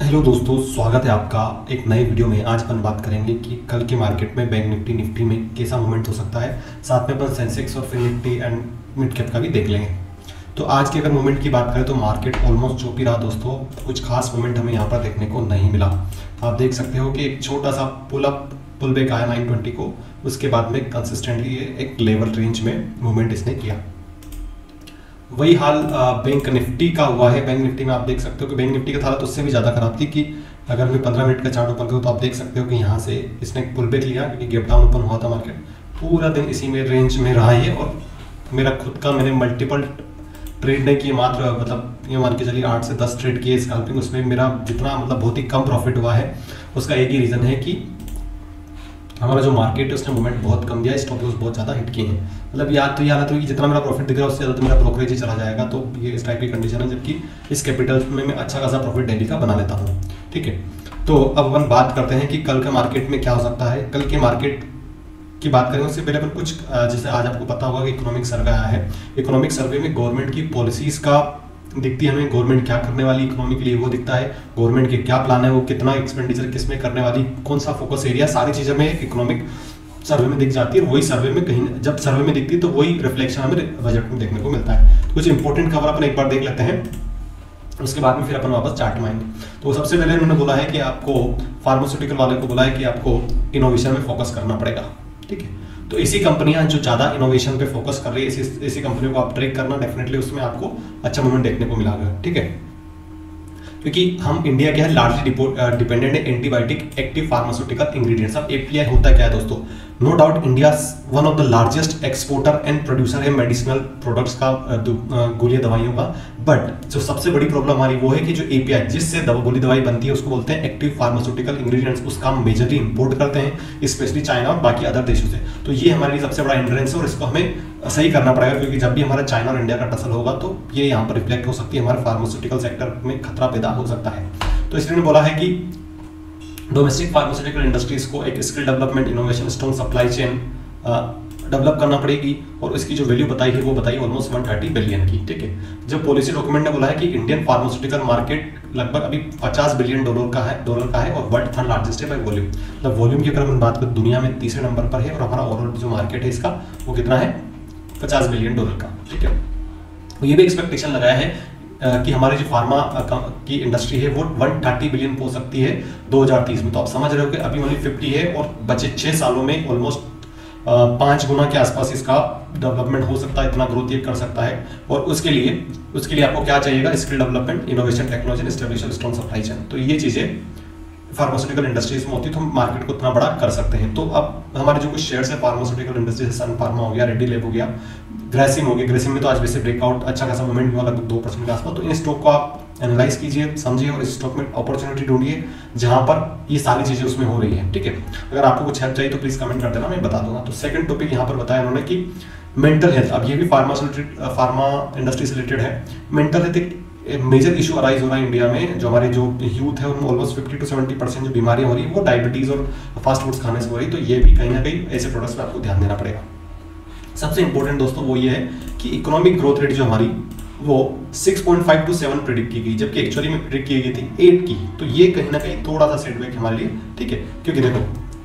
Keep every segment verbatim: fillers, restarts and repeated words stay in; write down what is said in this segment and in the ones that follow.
Hello दोस्तों, स्वागत है आपका एक नए वीडियो में। आज अपन बात करेंगे कि कल के मार्केट में बैंक निफ्टी निफ्टी में कैसा मूवमेंट हो सकता है। साथ में अपन सेंसेक्स और फिर निफ्टी एंड मिड कैप का भी देख लेंगे। तो आज के अगर मूवमेंट की बात करें तो मार्केट ऑलमोस्ट चौपी रहा दोस्तों। कुछ खास मूवमेंट हमें यहाँ पर देखने को नहीं मिला। आप देख सकते हो कि एक छोटा सा pull up pull back nine नाइन ट्वेंटी को, उसके बाद में कंसिस्टेंटली एक लेवल रेंज में मूवमेंट इसने किया। वही हाल बैंक निफ्टी का हुआ है। बैंक निफ्टी में आप देख सकते हो कि बैंक निफ्टी का हालत उससे भी ज़्यादा खराब थी कि अगर मैं पंद्रह मिनट का चार्ट ओपन करूँ तो आप देख सकते हो कि यहाँ से इसने पुल बैक लिया क्योंकि गैप डाउन ओपन हुआ था। मार्केट पूरा दिन इसी में रेंज में रहा है और मेरा खुद का मैंने मल्टीपल ट्रेड नहीं किए, मात्र मतलब ये मान के चलिए आठ से दस ट्रेड किए स्कैल्पिंग। उसमें मेरा जितना मतलब बहुत ही कम प्रॉफिट हुआ है उसका एक ही रीज़न है कि हमारा जो मार्केट है उसने मूवमेंट बहुत कम दिया, स्टॉप लॉस बहुत ज़्यादा हिट किए हैं। मतलब याद तो ये हालत हुई कि जितना मेरा प्रॉफिट दिख रहा है उससे ज़्यादा तो मेरा ब्रोकरेज ही चला जाएगा। तो ये इस टाइप की कंडीशन है, जबकि इस कैपिटल में मैं अच्छा खासा प्रॉफिट डेली का बना लेता हूँ। ठीक है, तो अब अपन बात करते हैं कि कल के मार्केट में क्या हो सकता है। कल के मार्केट की बात करें उससे पहले अपन कुछ, जैसे आज आपको पता होगा कि इकोनॉमिक सर्वे आया है। इकोनॉमिक सर्वे में गवर्नमेंट की पॉलिसीज़ का दिखती है हमें, गवर्नमेंट क्या करने वाली इकोनॉमी के लिए वो दिखता है, गवर्नमेंट के क्या प्लान है, वो कितना एक्सपेंडिचर किस में करने वाली, कौन सा फोकस एरिया, सारी चीज़ें हमें इकोनॉमिक सर्वे में दिख जाती है। वही सर्वे में कहीं जब सर्वे में दिखती है तो वही रिफ्लेक्शन हमें बजट में देखने को मिलता है। तो कुछ इंपॉर्टेंट खबर अपन एक बार देख लेते हैं, उसके बाद में फिर अपन वापस चार्ट में आएंगे। तो सबसे पहले उन्होंने बोला है कि आपको फार्मास्यूटिकल वाले को बोला है कि आपको इनोवेशन में फोकस करना पड़ेगा। ठीक है, तो इसी कंपनियां जो ज़्यादा इनोवेशन पे फोकस कर रही है, इसी इसी कंपनियों को आप ट्रैक करना, डेफिनेटली उसमें आपको अच्छा मूवमेंट देखने को मिलेगा। ठीक है, क्योंकि हम इंडिया के हैं लार्जली डिपेंडेंट है एंटीबायोटिक एक्टिव फार्मास्यूटिकल इंग्रेडिएंट्स। अब एपीआई होता क्या है दोस्तों? No doubt India one of the largest exporter and producer है मेडिसिनल प्रोडक्ट्स का, गोली दवाइयों का। बट जो सबसे बड़ी प्रॉब्लम हमारी वो है कि जो एपीआई जिससे दवा गोली दवाई बनती है उसको बोलते हैं एक्टिव फार्मास्यूटिकल इंग्रेडिएंट्स। उसका हम मेजरली इंपोर्ट करते हैं स्पेशली चाइना और बाकी अदर देशों से। तो ये हमारे लिए सबसे बड़ा हिंड्रेंस है और इसको हमें सही करना पड़ेगा, क्योंकि जब भी हमारा चाइना और इंडिया का टसल होगा तो ये यहाँ पर रिफ्लेक्ट हो सकती है, हमारे फार्मास्यूटिकल सेक्टर में खतरा पैदा हो सकता है। तो इसलिए बोला है कि डोमेस्टिक फार्मास्यूटिकल इंडस्ट्रीज को एक skill development, innovation, strong supply chain develop करना पड़ेगी और इसकी जो वैल्यू बताई है वो बताई ऑलमोस्ट वन थर्टी बिलियन की। ठीक है, जब पॉलिसी डॉक्यूमेंट ने बोला है कि इंडियन फार्मास्यूटिकल मार्केट लगभग अभी पचास बिलियन डॉलर का है डॉलर का है और वर्ल्ड थर्ड लार्जेस्ट है बाय वॉल्यूम। मतलब वॉल्यूम की अगर हम बात करें दुनिया में तीसरे नंबर पर है और हमारा ओवरऑल जो मार्केट है इसका वो कितना है? पचास बिलियन डॉलर का। ठीक है, तो ये भी एक्सपेक्टेशन लगाया है कि हमारी जो फार्मा की इंडस्ट्री है वो वन थर्टी बिलियन हो सकती है दो हज़ार तीस में। तो आप समझ रहे हो कि अभी ओनली फिफ्टी है और बचे छः सालों में ऑलमोस्ट पाँच गुना के आसपास इसका डेवलपमेंट हो सकता है, इतना ग्रोथ ये कर सकता है। और उसके लिए उसके लिए आपको क्या चाहिएगा? Skill development, innovation, technology, establish strong supply chain. तो ये चीज़ें फार्मास्यूटिकल इंडस्ट्रीज में होती है तो हम मार्केट को इतना बड़ा कर सकते हैं। तो अब हमारे जो कुछ शेयर्स है फार्मास्यूटिकल इंडस्ट्री, सन फार्मा हो गया, रेड्डी लैब हो गया, ग्रेसिम हो गया। ग्रेसिम में तो आज वैसे ब्रेकआउट अच्छा खासा मूवमेंट हुआ लगभग दो परसेंट के आसपास। तो इन स्टॉक को आप एनालाइज कीजिए, समझिए और इस स्टॉक में अपॉर्चुनिटी ढूंढिए जहां पर ये सारी चीजें उसमें हो रही है। ठीक है, अगर आपको कुछ हेल्प चाहिए तो प्लीज कमेंट कर देना, मैं बता दूंगा। तो सेकंड टॉपिक यहाँ पर बताया उन्होंने कि मेंटल हेल्थ। अब ये भी फार्मास्यूटिकल फार्मा इंडस्ट्री से रिलेटेड है। मेंटल हेल्थ एक मेजर इशू अराइज हो रहा है इंडिया में। जो हमारे जो यूथ है उनमें almost fifty to seventy percent जो बीमारियां हो रही है वो डायबिटीज और फास्ट फूड्स खाने से हो रही है। तो ये भी कहीं ना कहीं ऐसे प्रोडक्ट्स में आपको ध्यान देना पड़ेगा। सबसे इंपॉर्टेंट दोस्तों वो ये है कि इकोनॉमिक ग्रोथ रेट जो हमारी वो six point five to seven predict की गई, जबकि एक्चुअली में प्रिडिक्ट की गई थी एट की। तो ये कहीं ना कहीं थोड़ा सा सेटबैक हमारे लिए। ठीक है, क्योंकि देखो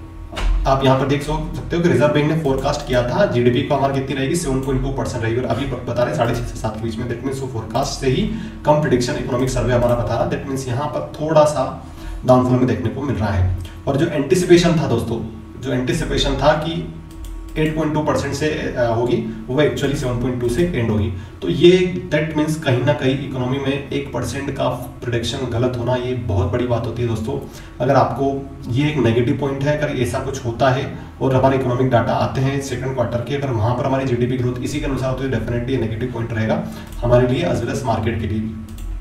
आप यहाँ पर देख सकते हो कि रिजर्व बैंक ने फोरकास्ट किया था जीडीपी को हमारी कितनी रहेगी? सेवन पॉइंट टू परसेंट रहेगी और अभी बता रहे साढ़े छह से सात के बीच में। दैट मीन्स वो फोरकास्ट से ही कम प्रिडिक्शन इकोनॉमिक सर्वे हमारा बता रहा। दैट मीन्स यहाँ पर थोड़ा सा डाउनफॉल में देखने को मिल रहा है। और जो एंटिसिपेशन था दोस्तों, जो एंटिसिपेशन था कि एट पॉइंट टू परसेंट से होगी वो एक्चुअली सेवन पॉइंट टू से एंड होगी। तो ये दैट मीन्स कहीं ना कहीं इकोनॉमी में एक परसेंट का प्रोडिक्शन गलत होना ये बहुत बड़ी बात होती है दोस्तों। अगर आपको ये एक नेगेटिव पॉइंट है, अगर ऐसा कुछ होता है और हमारे इकोनॉमिक डाटा आते हैं सेकंड क्वार्टर के, अगर वहाँ पर हमारी जीडीपी ग्रोथ इसी के अनुसार होती है, डेफिनेटली नेगेटिव पॉइंट रहेगा हमारे लिए एज वेल एज मार्केट के लिए भी।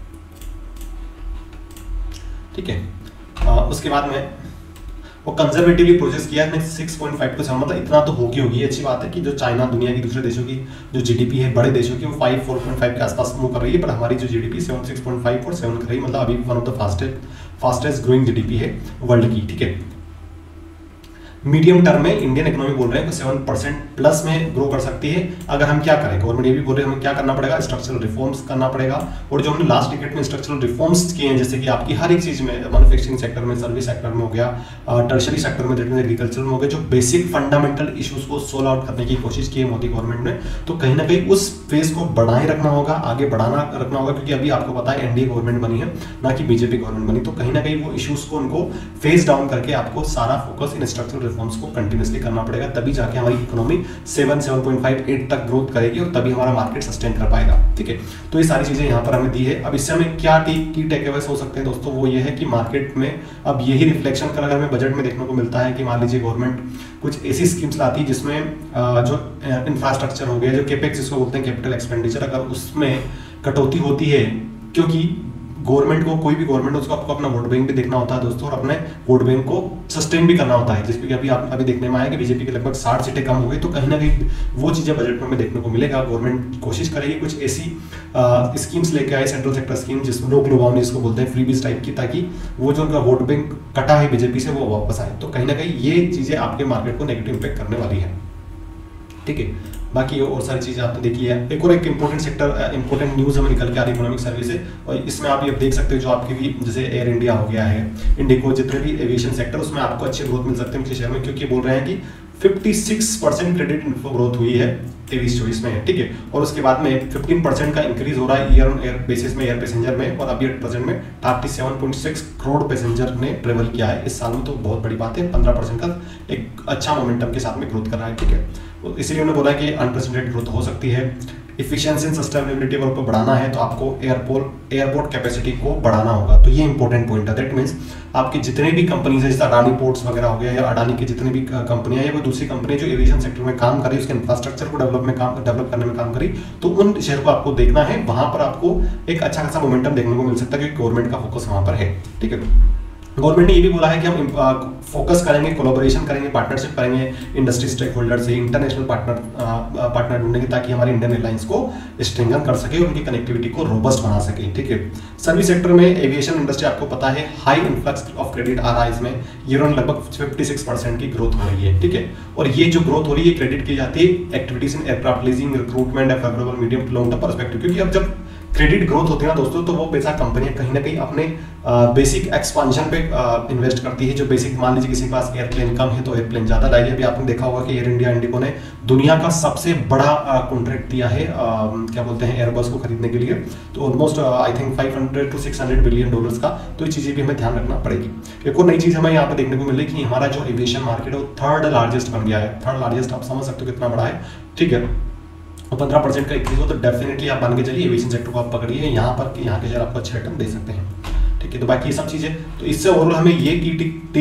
ठीक है, आ, उसके बाद में वो कंजर्वेटिवली प्रोसेस किया है six point five to seven, मतलब इतना तो होगी होगी। अच्छी बात है कि जो चाइना दुनिया की दूसरे देशों की जो जीडीपी है बड़े देशों की वो फाइव फोर पॉइंट फाइव के आसपास मूव कर रही है, पर हमारी जो GDP seven six point five और सेवन कर रही है। मतलब अभी one of the fastest fastest growing GDP है वर्ल्ड की। ठीक है, मीडियम टर्म में इंडियन इकोनॉमी बोल रहे हैं कि सेवन परसेंट प्लस में ग्रो कर सकती है अगर हम क्या करें। गवर्नमेंट ये भी बोल रहे हैं हमें क्या करना पड़ेगा, स्ट्रक्चरल रिफॉर्म्स करना पड़ेगा। और जो हमने लास्ट डिकेड में स्ट्रक्चरल रिफॉर्म्स किए हैं, जैसे कि आपकी हर एक चीज में, मैन्युफैक्चरिंग सेक्टर में, सर्विस सेक्टर में हो गया, टर्शरी सेक्टर में, एग्रीकल्चर में हो गया, जो बेसिक फंडामेंटल इश्यूज को सोल्व आउट करने की कोशिश की है मोदी गवर्नमेंट ने, तो कहीं ना कहीं उस फेज को बढ़ाए रखना होगा, आगे बढ़ाना रखना होगा, क्योंकि अभी आपको पता है एनडीए गवर्नमेंट बनी है, ना कि बीजेपी गवर्नमेंट बनी। तो कहीं ना कहीं वो इश्यूज को उनको फेस डाउन करके आपको सारा फोकस इन स्ट्रक्चरल रिफॉर्म्स को कंटिन्यूअसली करना पड़ेगा, तभी जाके हमारी economy seven seven point five eight तक ग्रोथ करेगी और तभी हमारा मार्केट सस्टेन कर पाएगा। ठीक है, तो ये सारी चीजें यहाँ पर हमें दी है। अब इससे हमें क्या की टेकअवेज हो सकते हैं दोस्तों, वो ये है कि मार्केट में अब यही रिफ्लेक्शन कर अगर हमें बजट में देखने को मिलता है कि मान लीजिए गवर्नमेंट कुछ ऐसी स्कीम्स लाती है जिसमें जो इंफ्रास्ट्रक्चर हो गया, जो केपेक्स जिसको बोलते हैं कैपिटल एक्सपेंडिचर, अगर उसमें कटौती होती है, क्योंकि गवर्नमेंट को, कोई भी गवर्नमेंट उसको आपको अपना वोट बैंक भी देखना होता है दोस्तों, और अपने वोट बैंक को सस्टेन भी करना होता है, जिसपे कि अभी आप अभी देखने में आया कि बीजेपी के लगभग साठ सीटें कम हो गई। तो कहीं ना कहीं वो चीज़ें बजट में हमें देखने को मिलेगा। गवर्नमेंट कोशिश करेगी कुछ ऐसी स्कीम्स लेके आए, सेंट्रल सेक्टर स्कीम, जिसमें लोग लुभावनी जिसको बोलते हैं, फ्रीबीज टाइप की, ताकि वो जो उनका वोट बैंक कटा है बीजेपी से वो वापस आए। तो कहीं ना कहीं ये चीज़ें आपके मार्केट को नेगेटिव इम्पैक्ट करने वाली है। ठीक है, बाकी और सारी चीज़ें आपने देखी है। एक और एक इंपॉर्टेंट सेक्टर, इंपॉर्टेंट न्यूज़ हमें निकल के आ रही है इकोनॉमिक सर्विस से, और इसमें आप ये देख सकते हो जो आपकी भी जैसे एयर इंडिया हो गया है, इंडिको, जितने भी एविएशन सेक्टर, उसमें आपको अच्छी ग्रोथ मिल सकते हैं पिछले शेयर में, क्योंकि बोल रहे हैं कि छप्पन परसेंट क्रेडिट इन्फ्लो ग्रोथ हुई है तेईस चौबीस में। ठीक है, और उसके बाद में पंद्रह परसेंट का इंक्रीज हो रहा है ईयर ऑन ईयर बेसिस में एयर पैसेंजर में, और अभी प्रेजेंट में सैंतीस पॉइंट छह करोड़ पैसेंजर ने ट्रेवल किया है इस साल में। तो बहुत बड़ी बात है, पंद्रह परसेंट का एक अच्छा मोमेंटम के साथ में ग्रोथ कर रहा है। ठीक है, इसलिए उन्होंने बोला कि अनप्रेसिडेंटेड ग्रोथ हो सकती है। इफिशिएंसी एंड सस्टेनेबिलिटी को बढ़ाना है तो आपको एयरपोर्ट एयरपोर्ट कैपेसिटी को बढ़ाना होगा। तो ये इंपॉर्टेंट पॉइंट है। दैट मीन्स आपकी जितने भी कंपनीज है, जैसे अडानी पोर्ट्स वगैरह हो गया, या अडानी की जितनी भी कंपनियां है, वो दूसरी कंपनी जो एविएशन सेक्टर में काम कर रही है, उसके इंफ्रास्ट्रक्चर को डेवलप में काम डेवलप करने में काम करी, तो उन शेयर को आपको देखना है। वहां पर आपको एक अच्छा खासा मोमेंटम देखने को मिल सकता है, क्योंकि गवर्नमेंट का फोकस वहां पर है। ठीक है, गवर्नमेंट ने ये भी बोला है कि हम फोकस करेंगे, कोलैबोरेशन करेंगे, पार्टनरशिप करेंगे इंडस्ट्री स्टेक होल्डर से, इंटरनेशनल पार्टनर पार्टनर ढूंढेंगे, ताकि हमारी इंडियन एयरलाइंस को स्ट्रेंथन कर सके और उनकी कनेक्टिविटी को रोबस्ट बना सके। ठीक है, सर्विस सेक्टर में एविएशन इंडस्ट्री आपको पता है हाई इन्फ्लक्स ऑफ क्रेडिट आ रहा है, इसमें ईयर ऑन लगभग छप्पन परसेंट की ग्रोथ हो रही है। ठीक है, और ये जो ग्रोथ हो रही है क्रेडिट की जाती है activities in aircraft leasing, recruitment, favourable medium to long term perspective. क्योंकि अब जब क्रेडिट ग्रोथ होती है ना दोस्तों, तो वो पैसा कंपनियां कहीं ना कहीं अपने बेसिक एक्सपांशन पे इन्वेस्ट करती है। जो बेसिक, मान लीजिए किसी के पास एयरप्लेन कम है तो एयरप्लेन ज्यादा लाएगी। अभी आपने देखा होगा कि एयर इंडिया, इंडिको ने दुनिया का सबसे बड़ा कॉन्ट्रैक्ट दिया है, आ, क्या बोलते हैं, एयरबस को खरीदने के लिए, तो almost I think five hundred to six hundred billion dollars का। तो ये चीजें भी हमें ध्यान रखना पड़ेगी। एक और नई चीज हमें यहाँ पे देखने को मिली कि हमारा जो एविएशन मार्केट है वो थर्ड लार्जेस्ट बन गया है। थर्ड लार्जेस्ट आप समझ सकते हो कितना बड़ा है। ठीक है, पंद्रह परसेंट का इंक्रीज हो तो डेफिनेटली आप मान के चलिए एविएशन सेक्टर को आप पकड़िए, यहाँ पर यहाँ के शेयर आपको अच्छे रिटर्न दे सकते हैं। ठीक है, तो बाकी ये सब चीजें, तो इससे ओवरऑल हमें ये की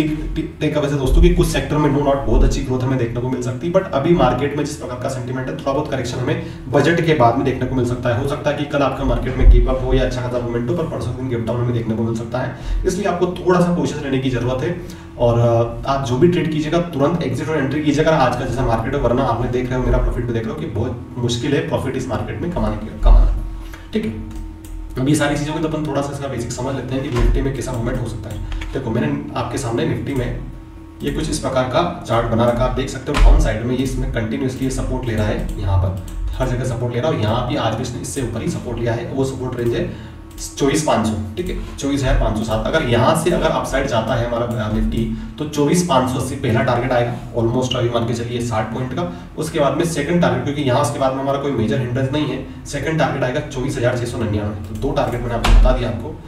टेक अवे से दोस्तों कि कुछ सेक्टर में नो नॉट बहुत अच्छी ग्रोथ हमें देखने को मिल सकती है, बट अभी मार्केट में जिस प्रकार का सेंटीमेंट है, थोड़ा बहुत करेक्शन हमें बजट के बाद में देखने को मिल सकता है। हो सकता है कि कल आपका मार्केट में कीप अप हो या अच्छा खासा मूवमेंट हो, पर परसों दिन गिव डाउन हमें देखने को मिल सकता है। इसलिए आपको थोड़ा सा कोशिश रहने की जरूरत है, और आप जो भी ट्रेड कीजिएगा तुरंत एग्जिट और एंट्री कीजिएगा आज का जैसा मार्केट है, वरना आपने देख रहे हो, मेरा प्रॉफिट भी देख रहे हो कि बहुत मुश्किल है प्रॉफिट इस मार्केट में कमाने की कमाना। ठीक है, अब ये सारी चीज़ों में तो अपन थोड़ा सा इसका बेसिक समझ लेते हैं कि निफ्टी में कैसा मूवमेंट हो सकता है। देखो, मैंने आपके सामने निफ्टी में ये कुछ इस प्रकार का चार्ट बना रखा, आप देख सकते हो डाउन साइड में ये इसमें कंटिन्यूसली सपोर्ट ले रहा है, यहाँ पर हर जगह सपोर्ट ले रहा है, और यहाँ भी आज भी इसने इससे ऊपर ही सपोर्ट लिया है। वो सपोर्ट रेंज है चौबीस पाँच सौ। ठीक है, चौबीस हजार पाँच सौ सात। अगर यहाँ से अगर अपसाइड जाता है हमारा निफ्टी तो चौबीस पाँच सौ अस्सी पहला टारगेट आएगा, ऑलमोस्ट अभी मान के चलिए साठ पॉइंट का। उसके बाद में सेकंड टारगेट, क्योंकि यहाँ उसके बाद में हमारा कोई मेजर हिंड्रेंस नहीं है, सेकंड टारगेट आएगा चौबीस हजार छः सौ निन्यानवे। तो दो टारगेट मैंने आपको बता दिया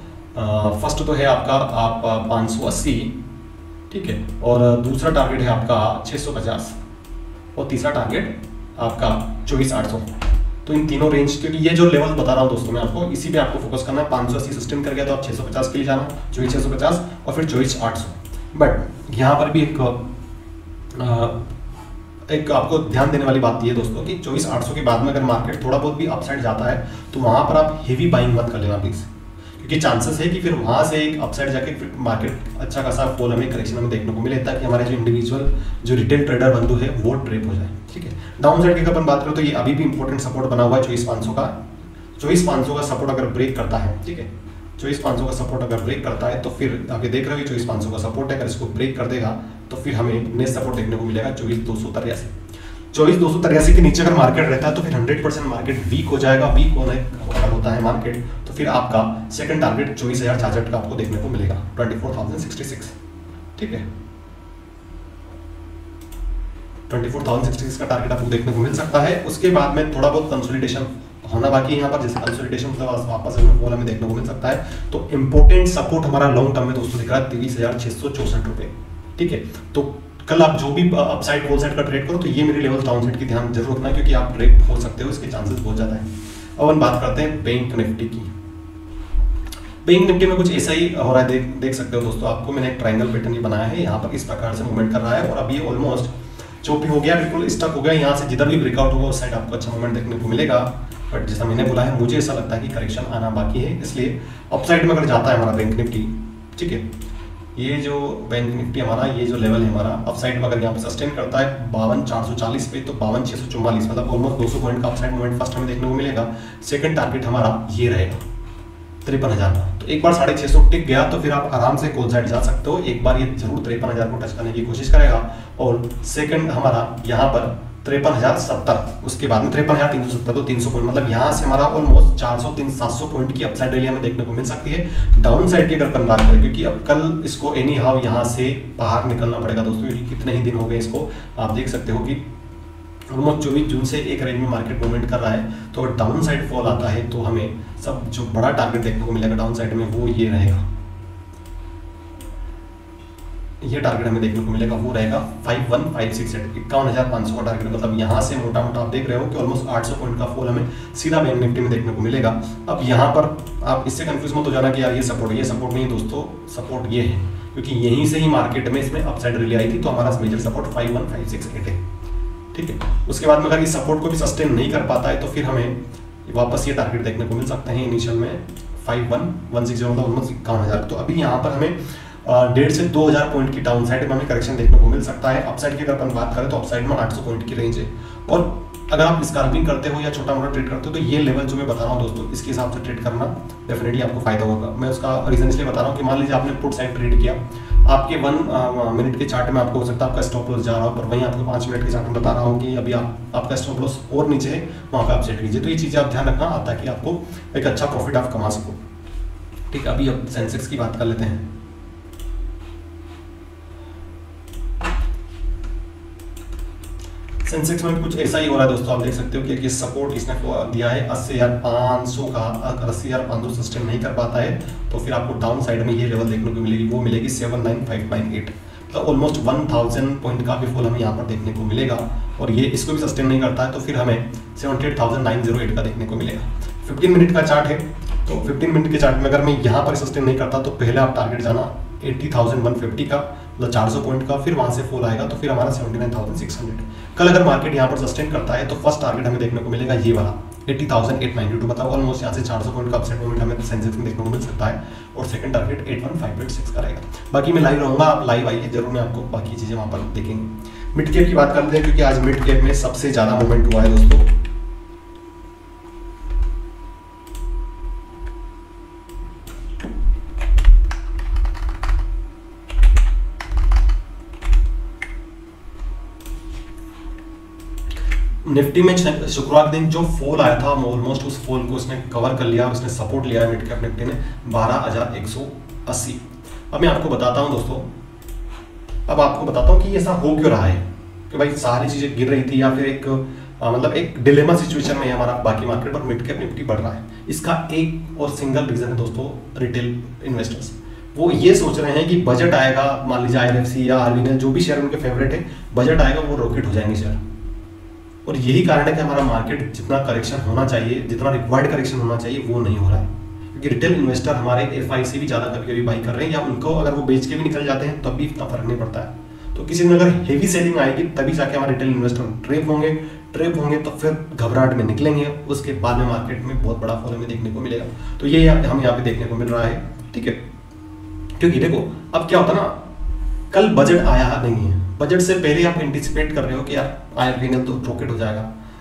आपको। फर्स्ट तो है आपका आप पाँच सौ अस्सी, ठीक है, और दूसरा टारगेट है आपका छः सौ पचास, और तीसरा टारगेट आपका चौबीस आठ सौ। तो इन तीनों रेंज, क्योंकि ये जो लेवल बता रहा हूँ दोस्तों मैं आपको, इसी पे आपको फोकस करना है। पाँच सौ अस्सी सस्टेन कर गया तो आप छः सौ पचास के लिए जाना, चौबीस छः सौ पचास और फिर चौबीस आठ सौ। बट यहाँ पर भी एक आ, एक आपको ध्यान देने वाली बात ये दोस्तों कि चौबीस आठ सौ के बाद में अगर मार्केट थोड़ा बहुत भी अपसाइड जाता है तो वहाँ पर आप हेवी बाइंग मत कर लेना प्लीज़, क्योंकि चांसेस है कि फिर वहाँ से एक अपसाइड जाके फिर मार्केट अच्छा खासा फॉल हमें करेक्शन हमें देखने को मिले, ताकि हमारे जो इंडिविजुअल जो रिटेल ट्रेडर बंधु है वो ट्रेप हो जाए। ठीक है, डाउन साइड की अपन बात करें तो ये अभी भी इंपॉर्टेंट सपोर्ट बना हुआ है चौबीस पाँच सौ का। चौबीस पाँच सौ का सपोर्ट अगर ब्रेक करता है, ठीक है, चौबीस पाँच सौ का सपोर्ट अगर ब्रेक करता है तो फिर आगे देख रहे हो चौबीस पाँच सौ का सपोर्ट है, अगर इसको ब्रेक कर देगा तो फिर हमें नेक्स्ट सपोर्ट देखने को मिलेगा चौबीस दो सौ तिरासी। चौबीस दो सौ तिरासी के नीचे अगर मार्केट रहता है तो फिर हंड्रेड परसेंट मार्केट वीक हो जाएगा। वीक होने अगर होता है मार्केट तो फिर आपका सेकंड टारगेट चौबीस हजार छाछठ का आपको देखने को मिलेगा, twenty four thousand sixty six. ठीक है, twenty four thousand sixty six का टारगेट आपको देखने को मिल सकता है। उसके बाद में थोड़ा बहुत कंसोलिडेशन होना बाकी है यहाँ पर, जैसे कंसोलिडेशन मतलब वापस फॉल हमें देखने को मिल सकता है। तो इंपॉर्टेंट सपोर्ट हमारा लॉन्ग टर्म में दोस्तों दिख रहा है तेईस हजार छह सौ चौसठ रुपए। ठीक है, तो कल आप जो भी अपसाइड कॉल साइड का ट्रेड करो तो ये मेरे लेवल डाउन साइड की ध्यान जरूर रखना, क्योंकि आप ट्रेड हो सकते हो, इसके चांसेस बहुत ज्यादा है। अब हम बात करते हैं बैंक निफ्टी की। बैंक निफ्टी में कुछ ऐसा ही हो रहा है, देख देख सकते हो दोस्तों। आपको मैंने एक ट्रायंगल पैटर्न बनाया है, यहाँ पर इस प्रकार से मूवमेंट कर रहा है और अभी ऑलमोस्ट जो भी हो गया बिल्कुल स्टक हो गया। यहाँ से जिधर भी ब्रेकआउट होगा उस साइड आपको अच्छा मूवमेंट देखने को मिलेगा। बट जैसा मैंने बोला है, मुझे ऐसा लगता है कि करेक्शन आना बाकी है, इसलिए अपसाइड में अगर जाता है हमारा बैंक निफ्टी, ठीक है, ये जो बैंक निफ्टी हमारा ये जो लेवल है हमारा अपसाइड में अगर यहाँ पे सस्टेन करता है बावन चार सौ चालीस पे, तो बावन छह सौ चौवालीस मतलब ऑलमोस्ट दो सौ पॉइंट का अपसाइड मूवमेंट फर्स्ट हमें देखने को मिलेगा। सेकंड टारगेट हमारा ये रहेगा तिरपन हजार का। तो एक बार साढ़े छह सौ टिक गया तो फिर आप आराम से कॉल साइड जा सकते हो। एक बार ये जरूर तिरपन हजार को टच करने की कोशिश करेगा और सेकंड हमारा यहाँ पर तिरपन हजार सत्तर, उसके बाद में तिरपन हजार तीन सौ सत्तर, तो तीन सौ पॉइंट मतलब यहाँ से हमारा ऑलमोस्ट चार सौ तीन सात सौ पॉइंट की अपसाइड रैली हमें देखने को मिल सकती है। डाउन साइड की अगर बात करें, क्योंकि अब कल इसको एनी हाउ यहाँ से बाहर निकलना पड़ेगा दोस्तों, क्योंकि कितने ही दिन हो गए इसको, आप देख सकते हो कि ऑलमोस्ट चौबीस जून से एक रेंज में मार्केट मूवमेंट कर रहा है। तो अगर डाउन साइड फॉल आता है तो हमें सब जो बड़ा टारगेट देखने को मिलेगा डाउन साइड में वो ये रहेगा, ये टारगेट हमें देखने को मिलेगा वो रहेगा five one five six eight, इक्यावन हजार पाँच सौ का टारगेट। मतलब यहाँ से मोटा मोटा आप देख रहे हो कि ऑलमोस्ट आठ सौ पॉइंट का फॉल हमें सीधा बैंक निफ्टी में देखने को मिलेगा। अब यहाँ पर आप इससे कंफ्यूज मत हो जाना कि यार ये सपोर्ट ये सपोर्ट नहीं है दोस्तों, सपोर्ट ये है, क्योंकि यहीं से ही मार्केट में इसमें अपसाइड रैली आई थी। तो हमारा major support five one five six eight है। ठीक है, उसके बाद में अगर इस सपोर्ट को भी सस्टेन नहीं कर पाता है तो फिर हमें वापस ये टारगेट देखने को मिल सकते हैं इनिशियल में five one one six zero मतलब ऑलमोस्ट इक्यावन हजार। तो अभी यहाँ पर हमें डेढ़ से दो हजार पॉइंट की डाउन साइड में हमें करेक्शन देखने को मिल सकता है। अपसाइड की अगर अपन बात करें तो अपसाइड में आठ सौ पॉइंट की रेंज है। और अगर आप स्काल्पिंग करते हो या छोटा मोटा ट्रेड करते हो तो ये लेवल जो मैं बता रहा हूँ दोस्तों, इसके हिसाब से ट्रेड करना डेफिनेटली आपको फायदा होगा। मैं उसका रीजन इसलिए बता रहा हूँ कि मान लीजिए आपने पुट साइड ट्रेड किया, आपके वन मिनट के चार्ट में आपको हो सकता है आपका स्टॉप लॉस जा रहा हो, पर वहीं आपको पाँच मिनट के चार्ट में बता रहा हूँ कि अभी आप आपका स्टॉप लॉस और नीचे है, वहाँ पे आप सेट कीजिए। तो ये चीज़ें आप ध्यान रखना ताकि आपको एक अच्छा प्रॉफिट आप कमा सको। ठीक, अभी अब सेंसेक्स की बात कर लेते हैं। सेंसेक्स में कुछ ऐसा ही हो रहा है दोस्तों, आप देख सकते हो कि ये सपोर्ट इसने दिया है अस्सी हजार पाँच सौ का। अगर अस्सी हजार पाँच सौ सस्टेन नहीं कर पाता है तो फिर आपको डाउन साइड में ये लेवल देखने को मिलेगी, वो मिलेगी seven nine five nine eight, तो ऑलमोस्ट वन थाउजेंड पॉइंट का भी फॉल हमें यहाँ पर देखने को मिलेगा। और ये इसको भी सस्टेन नहीं करता है तो फिर हमें seventy eight thousand nine zero eight का देखने को मिलेगा। फिफ्टीन मिनट का चार्ट है, तो फिफ्टीन मिनट के चार्ट में अगर मैं यहाँ पर सस्टेन नहीं करता तो पहले आप टारगेट जाना एट्टी थाउजेंड वन फिफ्टी का, मतलब चार सौ पॉइंट का, फिर वहाँ से फॉल आएगा तो फिर हमारा seventy nine thousand six hundred. कल अगर मार्केट यहाँ पर सस्टेन करता है तो फर्स्ट टारगेट हमें देखने को मिलेगा ये वाला eighty thousand eight ninety two, मतलब ऑलमोस्ट यहाँ से चार सौ पॉइंट का अपसाइड मूवमेंट हमें सेंसेक्स में देखने को मिल सकता है। और second target eight one five eight six का रहेगा। बाकी मैं लाइव रहूँगा, आप लाइव आइए जरूर, मैं आपको बाकी चीज़ें वहाँ पर देखेंगे। मिड कैप की बात करते हैं, क्योंकि आज मिड कैप में सबसे ज़्यादा मूवमेंट हुआ है दोस्तों। निफ्टी में शुक्रवार दिन जो फॉल आया था ऑलमोस्ट उस फॉल को उसने कवर कर लिया, उसने सपोर्ट लिया है मिड कैप निफ्टी ने बारह हजार एक सौ अस्सी। अब मैं आपको बताता हूं दोस्तों, अब आपको बताता हूं कि ऐसा हो क्यों रहा है कि भाई सारी चीजें गिर रही थी या फिर एक आ, मतलब एक डिलेमा सिचुएशन में है हमारा बाकी मार्केट पर मिड कैप निफ्टी बढ़ रहा है। इसका एक और सिंगल रीजन है दोस्तों, रिटेल इन्वेस्टर्स वो ये सोच रहे हैं कि बजट आएगा, मान लीजिए आई एल एफ सी या आरबीएल जो भी शेयर उनके फेवरेट है, बजट आएगा वो रॉकेट हो जाएंगे शेयर। और यही कारण है कि हमारा मार्केट जितना करेक्शन होना चाहिए, जितना रिक्वायर्ड करेक्शन होना चाहिए वो नहीं हो रहा है, क्योंकि रिटेल इन्वेस्टर हमारे एफ आई सी भी ज़्यादा कभी कभी बाई कर रहे हैं, या उनको अगर वो बेच के भी निकल जाते हैं तब भी इतना फर्क नहीं पड़ता है। तो किसी दिन अगर हेवी सेलिंग आएगी तभी जाके हमारे रिटेल इन्वेस्टर ट्रेप होंगे, ट्रेप होंगे तो फिर घबराहट में निकलेंगे, उसके बाद में मार्केट में बहुत बड़ा फॉल हमें देखने को मिलेगा। तो ये हम यहाँ पे देखने को मिल रहा है, ठीक है। क्योंकि देखो अब क्या होता ना, कल बजट आया नहीं है, बजट से पहले आप एंटिसिपेट कर रहे हो कि यार आईआरबीएल तो रॉकेट हो जाएगा,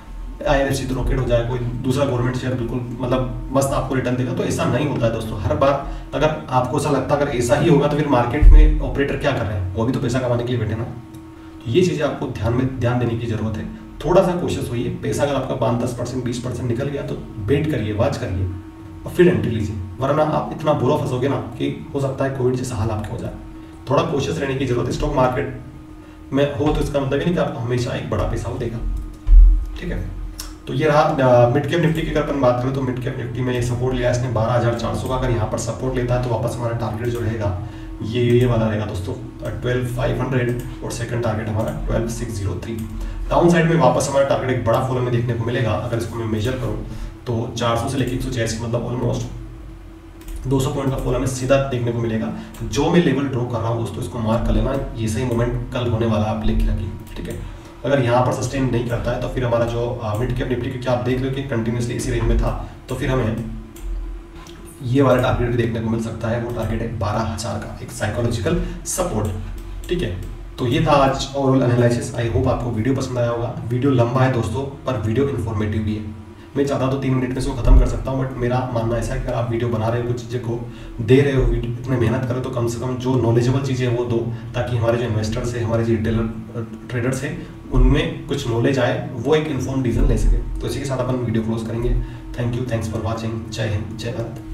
आई एल एफ सी तो रॉकेट हो जाए, कोई दूसरा गवर्नमेंट शेयर बिल्कुल मतलब मस्त आपको रिटर्न देगा, तो ऐसा नहीं होता है दोस्तों। हर बार अगर आपको ऐसा लगता है अगर ऐसा ही होगा तो फिर मार्केट में ऑपरेटर क्या कर रहे हैं, वो भी तो पैसा कमाने के लिए बैठे ना। तो ये चीज़ें आपको ध्यान में ध्यान देने की जरूरत है। थोड़ा सा कोशिश होइए, पैसा अगर आपका पाँच दस परसेंट बीस परसेंट निकल गया तो वेट करिए, वाच करिए और फिर एंट्री लीजिए, वरना आप इतना बुरा फंसोगे ना कि हो सकता है कोविड जैसा हाल आपके हो जाए। थोड़ा कोशिश रहने की जरूरत है। स्टॉक मार्केट में हो तो इसका मतलब ही नहीं कि आपको हमेशा एक बड़ा पैसा वो देगा, ठीक है। तो ये रहा मिड कैप निफ्टी की। अगर अपन बात करें तो मिड कैप निफ्टी में सपोर्ट लिया इसने बारह हज़ार चार सौ का। अगर यहाँ पर सपोर्ट लेता है तो वापस हमारा टारगेट जो रहेगा ये ये वाला रहेगा दोस्तों ट्वेल्व फाइव हंड्रेड, और सेकंड टारगेट हमारा twelve six zero three. Down side में वापस हमारा टारगेट एक बड़ा फॉलो में देखने को मिलेगा। अगर इसको मैं मेजर करूँ तो चार सौ से लेकर एक सौ छियासी मतलब ऑलमोस्ट दो सौ पॉइंट का फॉलो में सीधा देखने को मिलेगा। जो मैं लेवल ड्रॉ कर रहा हूँ दोस्तों, इसको मार्क कर लेना, ये सही मोमेंट कल होने वाला आप लिख के रखिए, ठीक है। अगर यहाँ पर सस्टेन नहीं करता है तो फिर हमारा जो मिड कैप निफ्टी क्योंकि आप देख लो कि कंटिन्यूसली इसी रेंज में था, तो फिर हमें ये वाला टारगेट भी देखने को मिल सकता है। वो टारगेट है बारह हज़ार का, एक साइकोलॉजिकल सपोर्ट, ठीक है। तो ये था आज ओवरऑल एनालिसिस। आई होप आपको वीडियो पसंद आया होगा। वीडियो लंबा है दोस्तों, पर वीडियो इन्फॉर्मेटिव भी है। मैं चाहता तो तीन मिनट में इसको खत्म कर सकता हूँ, बट मेरा मानना ऐसा है कि अगर आप वीडियो बना रहे हो, कुछ चीज़ें को दे रहे हो, वीडियो इतने मेहनत करो तो कम से कम जो नॉलेजेबल चीज़ें हैं वो दो, ताकि हमारे जो इन्वेस्टर्स है, हमारे जो रिटेलर ट्रेडर्स है, उनमें कुछ नॉलेज आए, वो एक इन्फॉर्म डिसीजन ले सके। तो इसी के साथ अपन वीडियो क्लोज करेंगे। Thank you, thanks for watching. जय हिंद, जय भारत।